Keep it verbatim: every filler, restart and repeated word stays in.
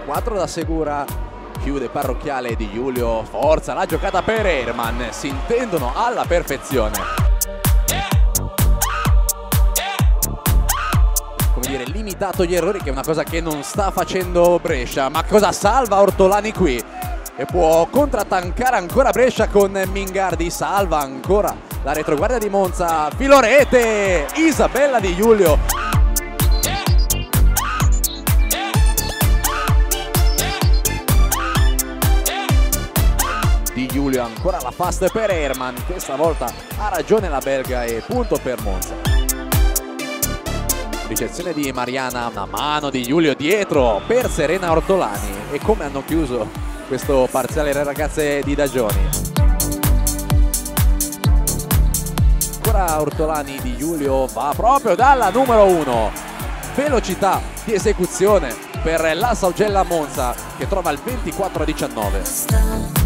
quattro da Segura, chiude Parrocchiale Di Giulio, forza la giocata per Herman, si intendono alla perfezione. Come dire, limitato gli errori, che è una cosa che non sta facendo Brescia, ma cosa salva Ortolani qui? E può contrattaccare ancora Brescia con Mingardi, salva ancora la retroguardia di Monza, filorete, Isabella Di Giulio. Di Giulio ancora la fast per Herman, questa volta ha ragione la belga e punto per Monza. Ricezione di Mariana, una mano di Giulio dietro per Serena Ortolani. E come hanno chiuso questo parziale le ragazze di Dagioni. Ancora Ortolani, Di Giulio va proprio dalla numero uno. Velocità di esecuzione per la Saugella Monza che trova il ventiquattro a diciannove.